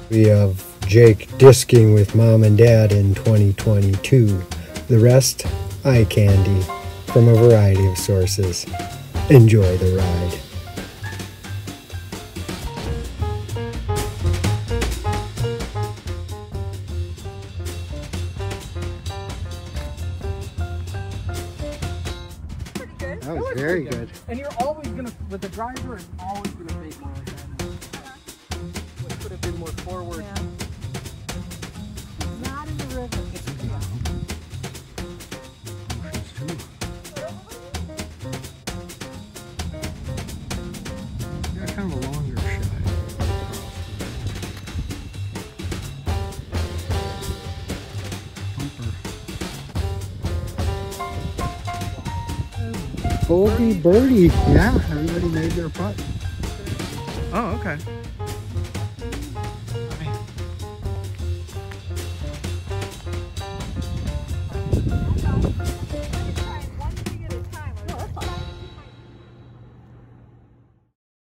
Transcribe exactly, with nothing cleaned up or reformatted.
We have Jake disking with mom and dad in twenty twenty-two. The rest, eye candy from a variety of sources. Enjoy the ride. Pretty good. That was very good. good. And you're always gonna, with the driver, it's always gonna take more like that. It could have been more forward. Yeah. Not in the river. It's Got kind of a longer shot. Bogey birdie. Yeah, everybody made their putt. Oh, okay.